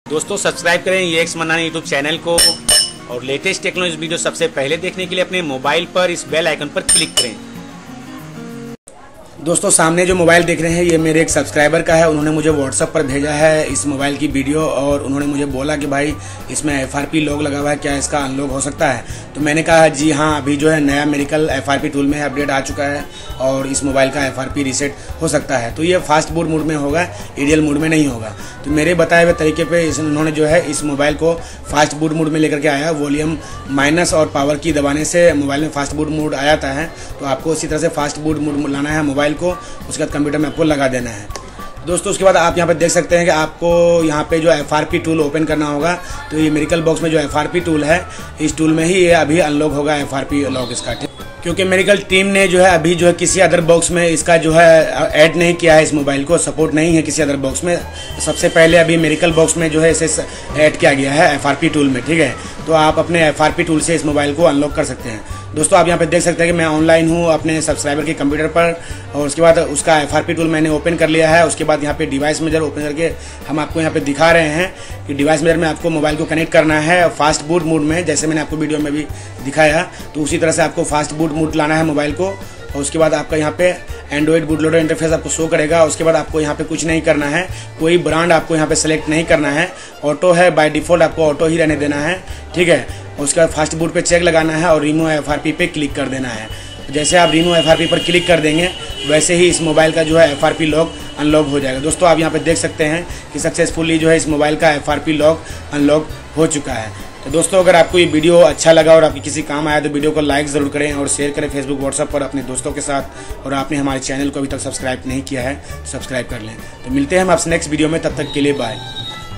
दोस्तों सब्सक्राइब करें ये एक्स मन्नान यूट्यूब चैनल को और लेटेस्ट टेक्नोलॉजी वीडियो सबसे पहले देखने के लिए अपने मोबाइल पर इस बेल आइकन पर क्लिक करें। दोस्तों सामने जो मोबाइल देख रहे हैं ये मेरे एक सब्सक्राइबर का है। उन्होंने मुझे व्हाट्सएप पर भेजा है इस मोबाइल की वीडियो और उन्होंने मुझे बोला कि भाई इसमें FRP लॉक लगा हुआ है, क्या इसका अनलॉक हो सकता है? तो मैंने कहा जी हाँ, अभी जो है नया मेरिकल FRP टूल में अपडेट आ चुका है और इस मोबाइल का FRP रीसेट हो सकता है। तो ये फास्ट बूट मोड में होगा, आइडियल मोड में नहीं होगा। तो मेरे बताए हुए तरीके पर उन्होंने जो है इस मोबाइल को फास्ट बूट मोड में लेकर के आया। वॉल्यूम माइनस और पावर की दबाने से मोबाइल में फास्ट बूट मोड आ जाता है। तो आपको उसी तरह से फास्ट बूट मोड लाना है मोबाइल को, उसके बाद कंप्यूटर में आपको लगा देना है। दोस्तों उसके बाद आप यहाँ पर देख सकते हैं कि आपको यहाँ पे जो FRP टूल ओपन करना होगा। तो ये मेरिकल बॉक्स में जो FRP टूल है, इस टूल में ही ये अभी अनलॉक होगा FRP लॉक इसका, क्योंकि मेरिकल टीम ने जो है अभी जो है किसी अदर बॉक्स में इसका जो है ऐड नहीं किया है। इस मोबाइल को सपोर्ट नहीं है किसी अदर बॉक्स में। सबसे पहले अभी मेरिकल बॉक्स में जो है इसे ऐड किया गया है FRP टूल में, ठीक है। तो आप अपने FRP टूल से इस मोबाइल को अनलॉक कर सकते हैं। दोस्तों आप यहाँ पे देख सकते हैं कि मैं ऑनलाइन हूँ अपने सब्सक्राइबर के कंप्यूटर पर और उसके बाद उसका FRP टूल मैंने ओपन कर लिया है। उसके बाद यहाँ पे डिवाइस मेजर ओपन करके हम आपको यहाँ पे दिखा रहे हैं कि डिवाइस मेजर में आपको मोबाइल को कनेक्ट करना है फास्ट बूट मोड में, जैसे मैंने आपको वीडियो में भी दिखाया। तो उसी तरह से आपको फास्ट बूट मोड लाना है मोबाइल को और उसके बाद आपका यहाँ पे एंड्रॉइड बूट लोडर इंटरफेस आपको शो करेगा। उसके बाद आपको यहाँ पे कुछ नहीं करना है, कोई ब्रांड आपको यहाँ पे सेलेक्ट नहीं करना है। ऑटो है, बाय डिफ़ॉल्ट आपको ऑटो ही रहने देना है, ठीक है। उसके बाद फास्ट बूट पे चेक लगाना है और रिमूव FRP पे क्लिक कर देना है। जैसे आप रिमूव FRP पर क्लिक कर देंगे वैसे ही इस मोबाइल का जो है FRP लॉक अनलॉक हो जाएगा। दोस्तों आप यहाँ पे देख सकते हैं कि सक्सेसफुली जो है इस मोबाइल का FRP लॉक अनलॉक हो चुका है। तो दोस्तों अगर आपको ये वीडियो अच्छा लगा और आपकी किसी काम आया तो वीडियो को लाइक ज़रूर करें और शेयर करें फेसबुक व्हाट्सएप पर अपने दोस्तों के साथ। और आपने हमारे चैनल को अभी तक सब्सक्राइब नहीं किया है तो सब्सक्राइब कर लें। तो मिलते हैं हम आपसे नेक्स्ट वीडियो में, तब तक के लिए बाय।